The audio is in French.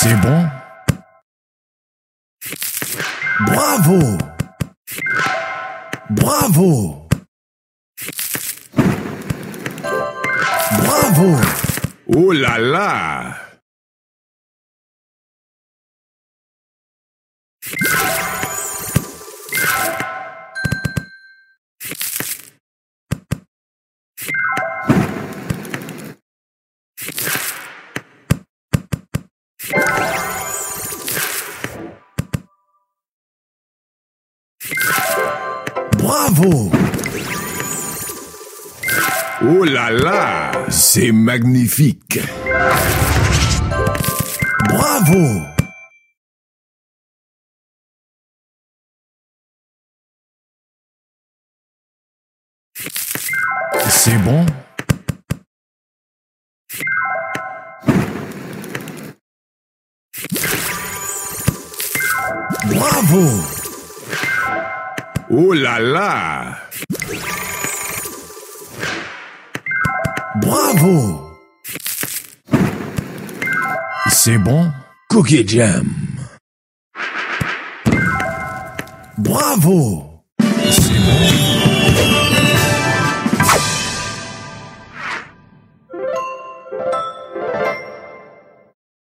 C'est bon. Bravo. Bravo. Bravo. Oh là là! Bravo. Oh là là! C'est magnifique. Bravo. C'est bon. Bravo. Oh là là! Bravo. C'est bon. Cookie Jam. Bravo. C'est bon.